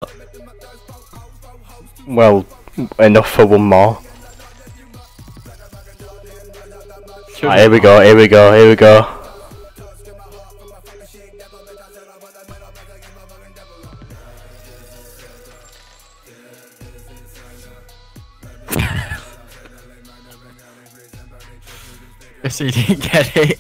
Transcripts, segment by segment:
Well, enough for one more. Right, here we go, here we go, here we go. So you didn't get it.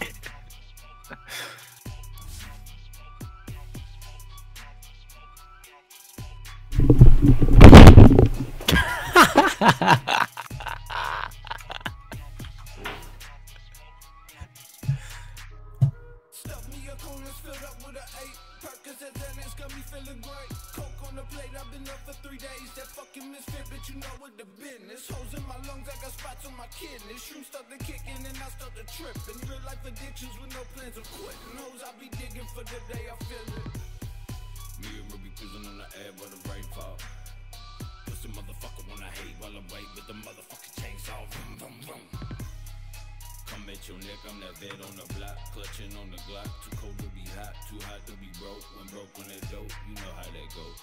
I've been up for 3 days, that fucking misfit, but you know what the business. Holes in my lungs, I got spots on my kidneys. Shrooms start to kicking and I start to tripping. Real life addictions with no plans of quitting. Hoes I be digging for the day I feel it. Me and Ruby cruising on the air by the rainfall. Pussy motherfucker wanna hate while I wait with the motherfucking chainsaw. Vroom, vroom, vroom. Come at your neck, I'm that vet on the block, clutching on the Glock. Too cold to be hot, too hot to be broke. When broke on that dope, you know how that go.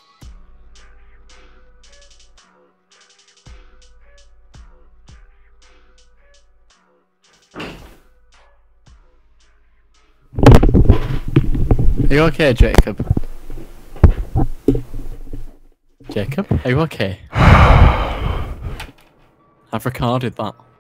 Are you okay, Jacob? Jacob, are you okay? I've recorded that.